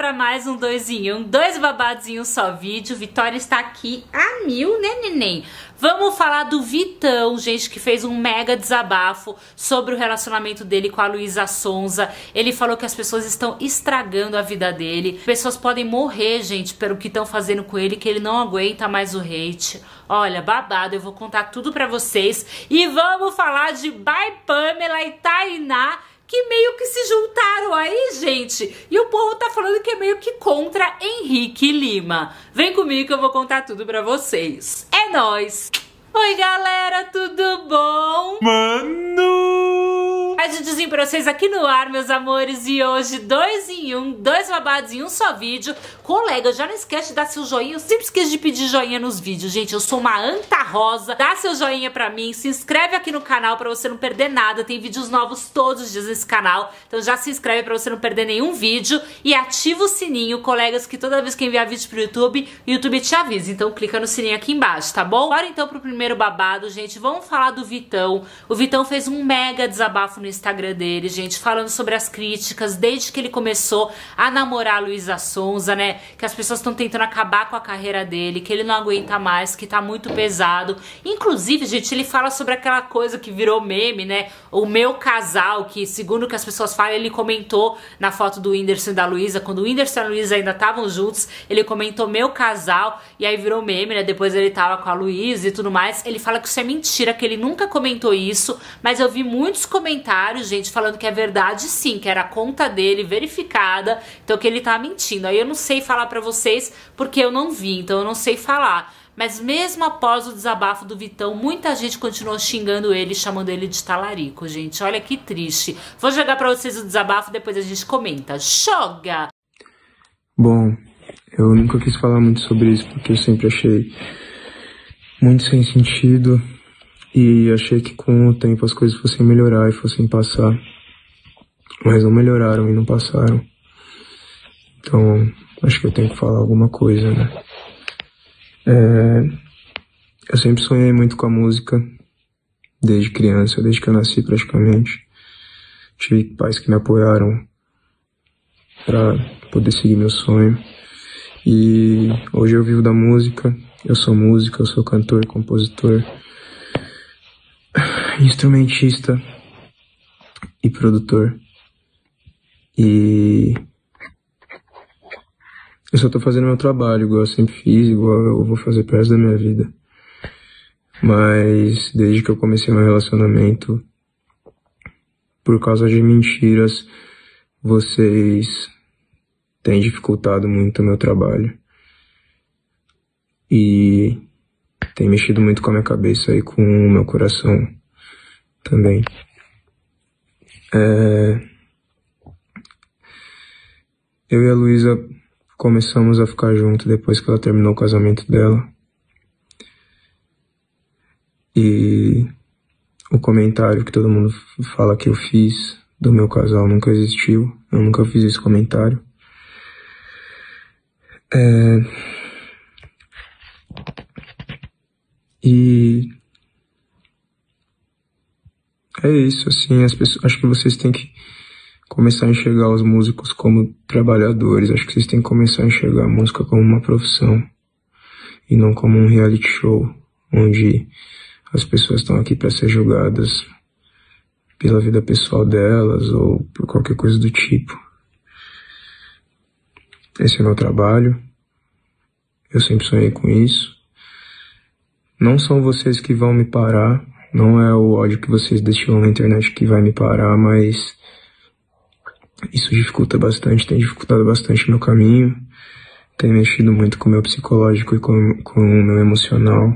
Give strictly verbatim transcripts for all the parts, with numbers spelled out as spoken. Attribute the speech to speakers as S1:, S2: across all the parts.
S1: para mais um dois em um, dois babados em um só vídeo. Vitória está aqui a mil, né, neném? Vamos falar do Vitão, gente, que fez um mega desabafo sobre o relacionamento dele com a Luísa Sonza. Ele falou que as pessoas estão estragando a vida dele. Pessoas podem morrer, gente, pelo que estão fazendo com ele, que ele não aguenta mais o hate. Olha, babado, eu vou contar tudo pra vocês. E vamos falar de Bai Pamela e Tainá, que meio que se juntaram aí, gente. E o povo tá falando que é meio que contra Henrique Lima. Vem comigo que eu vou contar tudo pra vocês. É nóis! Oi, galera, tudo bom?
S2: Mano!
S1: A videozinho pra vocês aqui no ar, meus amores. E hoje, dois em um, dois babados em um só vídeo. Colega, já não esquece de dar seu joinha. Eu sempre esqueço de pedir joinha nos vídeos, gente. Eu sou uma anta rosa. Dá seu joinha pra mim. Se inscreve aqui no canal pra você não perder nada. Tem vídeos novos todos os dias nesse canal. Então já se inscreve pra você não perder nenhum vídeo. E ativa o sininho, colegas, que toda vez que enviar vídeo pro YouTube, o YouTube te avisa. Então clica no sininho aqui embaixo, tá bom? Bora então pro primeiro babado, gente. Vamos falar do Vitão. O Vitão fez um mega desabafo no Instagram dele, gente, falando sobre as críticas desde que ele começou a namorar a Luísa Sonza, né? Que as pessoas estão tentando acabar com a carreira dele, que ele não aguenta mais, que tá muito pesado. Inclusive, gente, ele fala sobre aquela coisa que virou meme, né? O meu casal, que segundo o que as pessoas falam, ele comentou na foto do Whindersson e da Luísa, quando o Whindersson e a Luísa ainda estavam juntos, ele comentou meu casal, e aí virou meme, né? Depois ele tava com a Luísa e tudo mais. Ele fala que isso é mentira, que ele nunca comentou isso, mas eu vi muitos comentários, gente, falando que é verdade sim, que era a conta dele verificada, então que ele tá mentindo. Aí eu não sei falar pra vocês porque eu não vi, então eu não sei falar. Mas mesmo após o desabafo do Vitão, muita gente continuou xingando ele, chamando ele de talarico, gente. Olha que triste. Vou jogar pra vocês o desabafo, depois a gente comenta. Joga!
S2: Bom, eu nunca quis falar muito sobre isso porque eu sempre achei muito sem sentido e achei que com o tempo as coisas fossem melhorar e fossem passar. Mas não melhoraram e não passaram. Então, acho que eu tenho que falar alguma coisa, né? É, eu sempre sonhei muito com a música, desde criança, desde que eu nasci praticamente. Tive pais que me apoiaram para poder seguir meu sonho. E hoje eu vivo da música, eu sou músico, eu sou cantor, compositor, instrumentista e produtor. E eu só tô fazendo meu trabalho, igual eu sempre fiz, igual eu vou fazer pro resto da minha vida. Mas desde que eu comecei meu relacionamento, por causa de mentiras, vocês têm dificultado muito o meu trabalho. E tem mexido muito com a minha cabeça e com o meu coração também. É... Eu e a Luísa começamos a ficar juntos depois que ela terminou o casamento dela. E o comentário que todo mundo fala que eu fiz do meu casal nunca existiu. Eu nunca fiz esse comentário. É... E é isso, assim, as pessoas, acho que vocês têm que começar a enxergar os músicos como trabalhadores. Acho que vocês têm que começar a enxergar a música como uma profissão e não como um reality show onde as pessoas estão aqui para ser julgadas pela vida pessoal delas ou por qualquer coisa do tipo. Esse é meu trabalho. Eu sempre sonhei com isso. Não são vocês que vão me parar, não é o ódio que vocês destilam na internet que vai me parar, mas isso dificulta bastante, tem dificultado bastante meu caminho, tem mexido muito com o meu psicológico e com, com o meu emocional.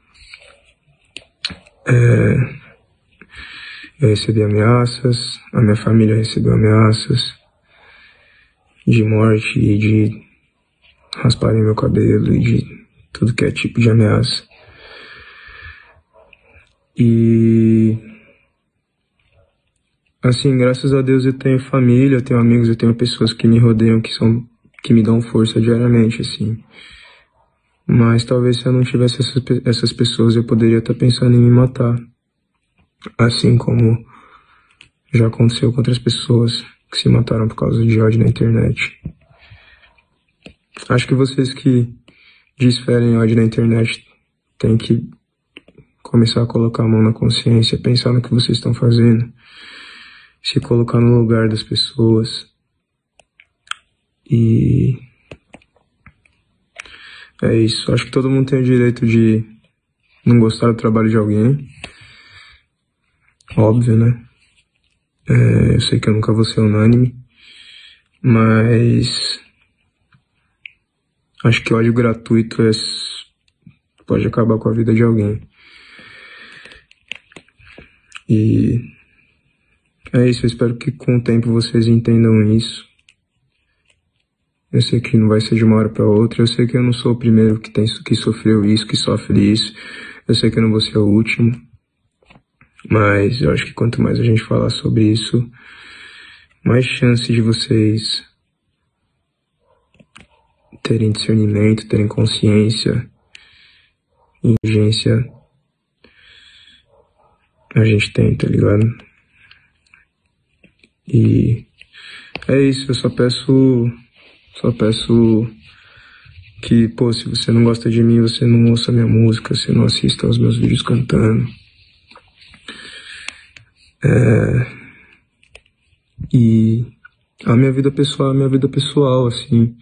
S2: É, eu recebi ameaças, a minha família recebeu ameaças de morte e de rasparem meu cabelo e de tudo que é tipo de ameaça. E assim, graças a Deus eu tenho família, eu tenho amigos, eu tenho pessoas que me rodeiam, que são, que me dão força diariamente, assim. Mas talvez se eu não tivesse essas, essas pessoas, eu poderia estar pensando em me matar. Assim como já aconteceu com outras pessoas que se mataram por causa de ódio na internet. acho que vocês que desferem ódio na internet têm que começar a colocar a mão na consciência, pensar no que vocês estão fazendo, se colocar no lugar das pessoas. E é isso. Acho que todo mundo tem o direito de não gostar do trabalho de alguém. Óbvio, né? É, eu sei que eu nunca vou ser unânime, mas acho que ódio gratuito é, pode acabar com a vida de alguém. E é isso, eu espero que com o tempo vocês entendam isso. Eu sei que não vai ser de uma hora para outra, eu sei que eu não sou o primeiro que, tem, que sofreu isso, que sofre isso. Eu sei que eu não vou ser o último. Mas eu acho que quanto mais a gente falar sobre isso, mais chance de vocês terem discernimento, terem consciência, inteligência, a gente tem, tá ligado? E é isso, eu só peço, só peço que, pô, se você não gosta de mim, você não ouça minha música, você não assista aos meus vídeos cantando. É, e a minha vida pessoal é a minha vida pessoal, assim.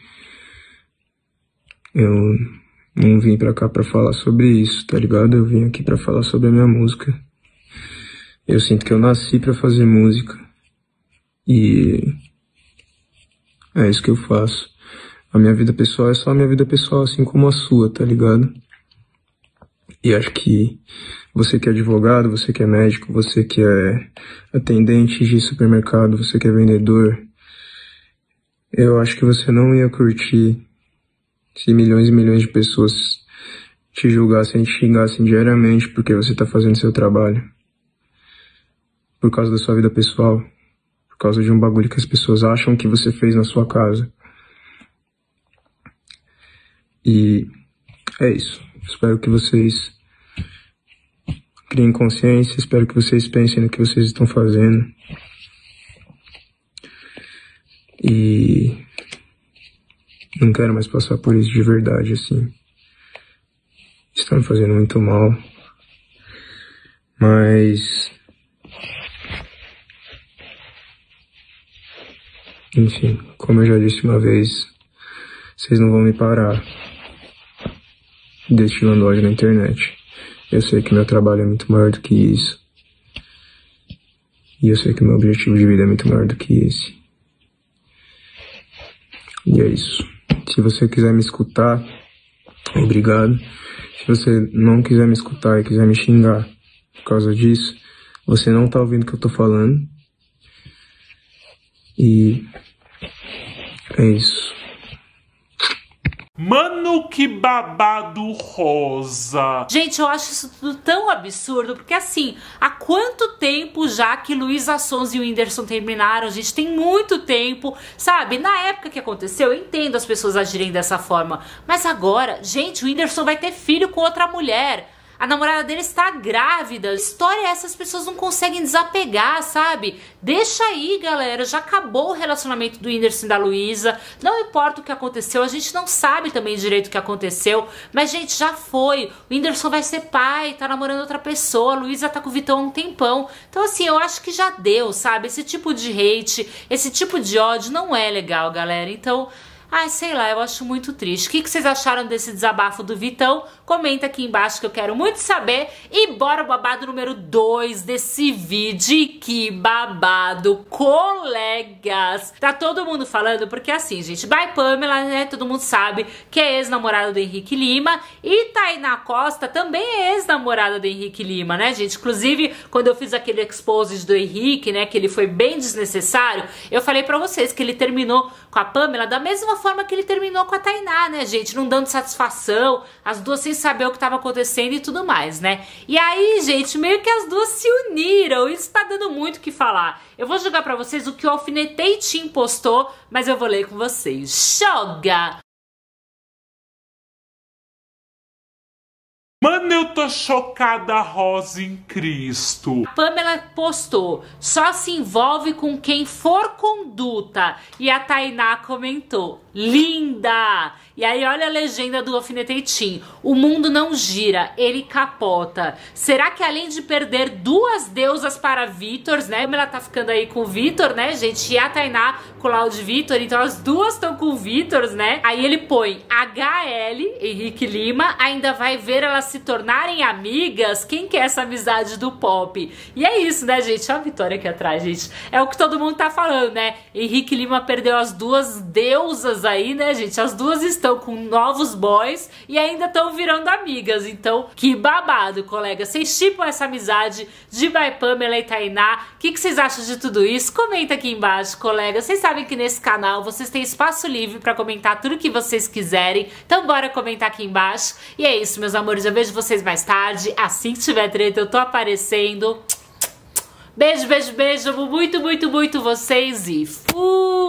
S2: Eu não vim pra cá pra falar sobre isso, tá ligado? Eu vim aqui pra falar sobre a minha música. Eu sinto que eu nasci pra fazer música. E é isso que eu faço. A minha vida pessoal é só a minha vida pessoal, assim como a sua, tá ligado? E acho que você que é advogado, você que é médico, você que é atendente de supermercado, você que é vendedor, eu acho que você não ia curtir se milhões e milhões de pessoas te julgassem e te xingassem diariamente porque você tá fazendo seu trabalho. Por causa da sua vida pessoal. Por causa de um bagulho que as pessoas acham que você fez na sua casa. E é isso. Espero que vocês criem consciência, espero que vocês pensem no que vocês estão fazendo. E não quero mais passar por isso de verdade, assim. Está me fazendo muito mal. Mas enfim, como eu já disse uma vez, vocês não vão me parar destilando ódio na internet. Eu sei que meu trabalho é muito maior do que isso. E eu sei que meu objetivo de vida é muito maior do que esse. E é isso. Se você quiser me escutar, obrigado. Se você não quiser me escutar e quiser me xingar por causa disso, você não tá ouvindo o que eu tô falando. E é isso.
S3: Mano, que babado rosa.
S1: Gente, eu acho isso tudo tão absurdo, porque assim, há quanto tempo já que Luísa Sonza e o Whindersson terminaram, gente? Tem muito tempo, sabe? Na época que aconteceu, eu entendo as pessoas agirem dessa forma, mas agora, gente, o Whindersson vai ter filho com outra mulher. A namorada dele está grávida. Que história é essa? As pessoas não conseguem desapegar, sabe? Deixa aí, galera. Já acabou o relacionamento do Whindersson e da Luísa. Não importa o que aconteceu. A gente não sabe também direito o que aconteceu. Mas, gente, já foi. O Whindersson vai ser pai, tá namorando outra pessoa. A Luísa tá com o Vitão há um tempão. Então, assim, eu acho que já deu, sabe? Esse tipo de hate, esse tipo de ódio não é legal, galera. Então, ai, sei lá, eu acho muito triste. O que que vocês acharam desse desabafo do Vitão? Comenta aqui embaixo que eu quero muito saber. E bora o babado número dois desse vídeo. Que babado, colegas. Tá todo mundo falando, porque assim, gente, By Pamela, né, todo mundo sabe que é ex-namorada do Henrique Lima. E Tainá Costa também é ex-namorada do Henrique Lima, né, gente? Inclusive, quando eu fiz aquele expose do Henrique, né, que ele foi bem desnecessário, eu falei pra vocês que ele terminou com a Pamela da mesma forma que ele terminou com a Tainá, né, gente? Não dando satisfação, as duas sem saber o que estava acontecendo e tudo mais, né? E aí, gente, meio que as duas se uniram. Isso tá dando muito o que falar. Eu vou jogar pra vocês o que o Alfinetei Tim postou, mas eu vou ler com vocês. Joga!
S3: Mano, eu tô chocada, Rosa em Cristo.
S1: A Pamela postou, só se envolve com quem for conduta. E a Tainá comentou, linda! E aí olha a legenda do alfinetetinho. O mundo não gira, ele capota. Será que além de perder duas deusas para Vitor, né? Como ela tá ficando aí com o Vitor, né, gente? E a Tainá com o Laude Vitor, então as duas estão com o Vitor, né? Aí ele põe H L, Henrique Lima, ainda vai ver elas se tornarem amigas. Quem quer essa amizade do pop? E é isso, né, gente? Olha a Vitória aqui atrás, gente. É o que todo mundo tá falando, né? Henrique Lima perdeu as duas deusas aí, né, gente? As duas estão com novos boys e ainda estão virando amigas. Então, que babado, colega. Vocês chipam essa amizade de Vai Pamela e Tainá? O que, que vocês acham de tudo isso? Comenta aqui embaixo, colega. Vocês sabem que nesse canal vocês têm espaço livre pra comentar tudo que vocês quiserem. Então, bora comentar aqui embaixo. E é isso, meus amores. Eu vejo vocês mais tarde. Assim que tiver treta, eu tô aparecendo. Beijo, beijo, beijo. Amo muito, muito, muito vocês e fui!